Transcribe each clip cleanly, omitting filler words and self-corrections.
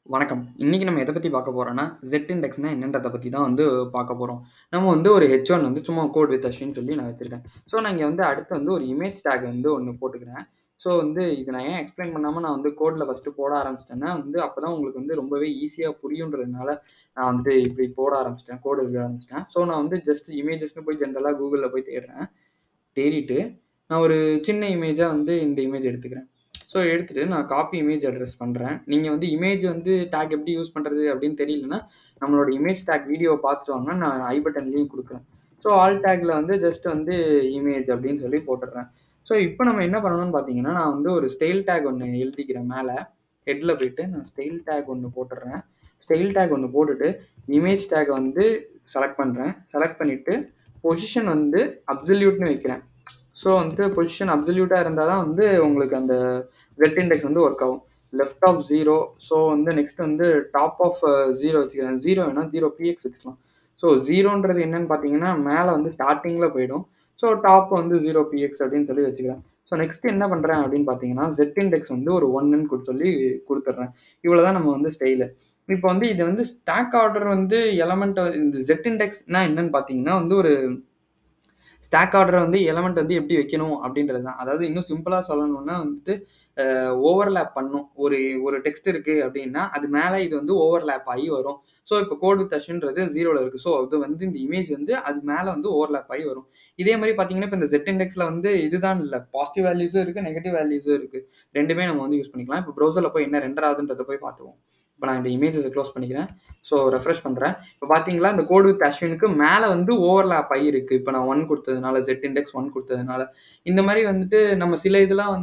வணக்கம். இன்னைக்கு நம்ம எத பத்தி பார்க்க போறோம்னா, Z இண்டெக்ஸ்னா என்னன்றத பத்தி தான் பார்க்க போறோம். நம்ம ஒரு H1 சும்மா கோட் வித் அஸ்வின் சொல்லி நான் வச்சிருக்கேன். ஸோ நான் இங்க அடுத்து ஒரு இமேஜ் டேக் ஒண்ணு போட்டுக்கிறேன். ஸோ இத நான் ஏன் எக்ஸ்ப்ளைன் பண்ணாம நான் கோட்ல ஃபர்ஸ்ட்டு போட ஆரம்பிச்சுட்டேன்னா, அப்பதான் உங்களுக்கு ரொம்பவே ஈஸியா புரியுன்றதுனால, நான் இப்படி போட ஆரம்பிச்சுட்டேன். கோட் எழுத ஆரம்பிச்சுட்டேன். ஸோ நான் ஜஸ்ட் இமேஜஸ்ன்னு போய் ஜெனரலா Googleல போய் தேடுறேன். தேடிட்டு நான் ஒரு சின்ன இமேஜா இந்த இமேஜ் எடுத்துக்கிறேன். ஸோ எடுத்துட்டு நான் காப்பி இமேஜ் அட்ரஸ் பண்ணுறேன். நீங்கள் இமேஜ் டேக் எப்படி யூஸ் பண்ணுறது அப்படின்னு தெரியலன்னா, நம்மளோட இமேஜ் டேக் வீடியோவை பார்த்துட்டு வாங்க. நான் ஐ பட்டன்லேயும் கொடுக்குறேன். ஸோ ஆல் டேக்கில் ஜஸ்ட் இமேஜ் அப்படின்னு சொல்லி போட்டுடுறேன். ஸோ இப்போ நம்ம என்ன பண்ணணும்னு பார்த்தீங்கன்னா, நான் ஒரு ஸ்டைல் டேக் ஒன்று எழுதிக்கிறேன் மேலே. ஹெட்டில் போயிட்டு நான் ஸ்டைல் டேக் ஒன்று போட்டுடுறேன். ஸ்டைல் டேக் ஒன்று போட்டுட்டு இமேஜ் டேக்கை செலக்ட் பண்ணுறேன். செலக்ட் பண்ணிவிட்டு பொசிஷன் அப்சல்யூட்னு வைக்கிறேன். ஸோ பொசிஷன் அப்சல்யூட்டாக இருந்தால் தான் உங்களுக்கு அந்த Z இண்டெக்ஸ் ஒர்க் ஆகும். Left of 0. So next top of 0 வச்சுக்கிறேன். 0 வேணால் 0 PX வச்சுக்கலாம். ஸோ 0ன்றது என்னன்னு பார்த்தீங்கன்னா, மேலே ஸ்டார்டிங்கில் போயிடும். ஸோ டாப் 0 PX அப்படின்னு சொல்லி வச்சுக்கிறேன். ஸோ நெக்ஸ்ட் என்ன பண்ணுறேன் அப்படின்னு பார்த்தீங்கன்னா, Z இண்டெக்ஸ் ஒரு 1ன்னு சொல்லி கொடுத்துட்றேன். இவ்வளோ தான் நம்ம ஸ்டைலு. இப்போ இது ஸ்டாக் ஆர்டர் எலமெண்ட் இந்த Z இண்டெக்ஸ்னா என்னன்னு பார்த்தீங்கன்னா, ஒரு ஸ்டாக் ஆர்டரை எலமெண்ட் எப்படி வைக்கணும் அப்படின்றது தான். அதாவது இன்னும் சிம்பிளாக சொல்லணும்னா ஓவர்லேப் பண்ணும். ஒரு ஒரு டெக்ஸ்ட் இருக்கு அப்படின்னா, அது மேலே இது ஓவர்லேப் ஆகி வரும். ஸோ இப்போ கோட் வித் அஸ்வின்றது 0ல இருக்கு. ஸோ அது இந்த இமேஜ் அது மேலே ஓவர்லேப் ஆகி வரும். இதே மாதிரி பார்த்தீங்கன்னா, இப்போ இந்த Z இண்டெக்ஸில் இதுதான் இல்லை, பாசிட்டிவ் வேல்யூஸும் இருக்குது, நெகட்டிவ் வேல்யூஸும் இருக்குது. ரெண்டுமே நம்ம யூஸ் பண்ணிக்கலாம். இப்போ ப்ரௌசரில் போய் என்ன ரெண்டர் ஆகுதுன்றதை போய் பார்த்துவோம். இப்போ நான் இந்த இமேஜஸை க்ளோஸ் பண்ணிக்கிறேன். ஸோ ரெஃப்ரெஷ் பண்ணுறேன். இப்போ பார்த்தீங்களா, இந்த கோட் வித் அஸ்வினுக்கு மேலே ஓவர்லேப் ஆகி இருக்குது. இப்போ நான் 1 கொடுத்ததுனால, Z இண்டெக்ஸ் 1 கொடுத்ததுனால. இந்த மாதிரி நம்ம சில இதெல்லாம்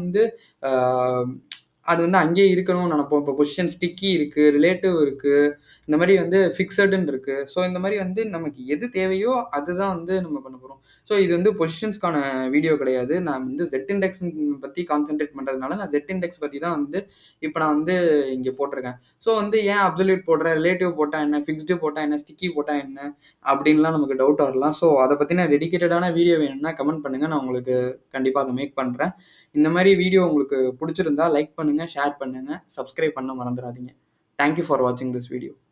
அது அங்கேயே இருக்கணும்னு நினைப்போம். இப்போ பொசிஷன் ஸ்டிக்கி இருக்குது, ரிலேட்டிவ் இருக்குது, இந்த மாதிரி ஃபிக்ஸடுன்னு இருக்குது. ஸோ இந்த மாதிரி நமக்கு எது தேவையோ அதுதான் நம்ம பண்ண போகிறோம். ஸோ இது பொசிஷன்ஸ்க்கான வீடியோ கிடையாது. நான் Z இண்டெக்ஸ் பற்றி கான்சென்ட்ரேட் பண்ணுறதுனால நான் Z இண்டெக்ஸ் பற்றி தான் இப்போ நான் இங்கே போட்டிருக்கேன். ஸோ ஏன் அப்சல்யூட் போடுறேன், ரிலேட்டிவ் போட்டால் என்ன, ஃபிக்ஸ்டு போட்டால் என்ன, ஸ்டிக்கி போட்டால் என்ன அப்படின்லாம் நமக்கு டவுட் வரலாம். ஸோ அதை பற்றின டெடிகேட்டடான வீடியோ வேணும்னா கமெண்ட் பண்ணுங்கள். நான் உங்களுக்கு கண்டிப்பாக அதை மேக் பண்ணுறேன். இந்த மாதிரி வீடியோ உங்களுக்கு பிடிச்சிருந்தா லைக் பண்ணுங்கள், ஷேர் பண்ணுங்கள், சப்ஸ்கிரைப் பண்ண மறந்துடாதீங்க. தேங்க்யூ ஃபார் வாட்சிங் திஸ் வீடியோ.